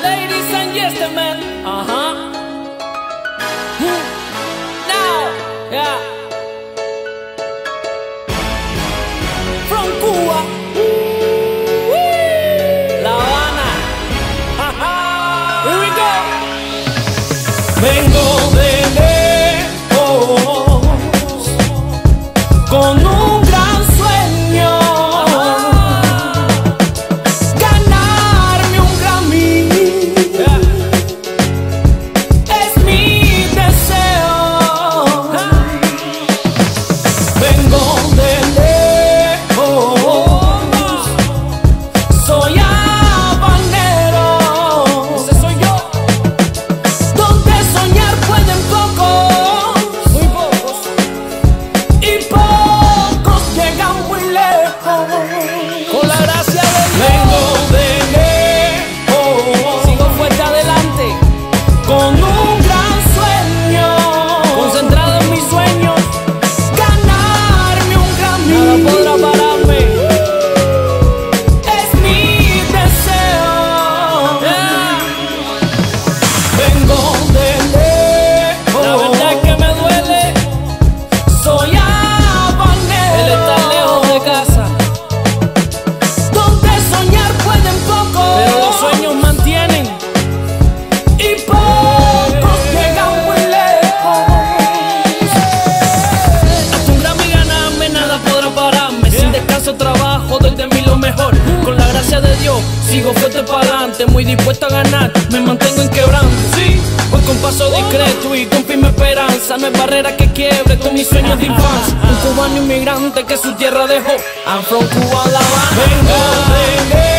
Ladies and gentlemen, now, yeah, from Cuba, La Habana, here we go. Vengo de lejos con un gran sueño. Trabajo, doy de mí lo mejor. Con la gracia de Dios sigo fuerte para adelante, muy dispuesto a ganar, me mantengo inquebrante. Sí, voy con paso discreto y con firme esperanza. No hay barrera que quiebre con mis sueños de infancia. Un cubano inmigrante que su tierra dejó. I'm from Cuba, La Habana. Vengo de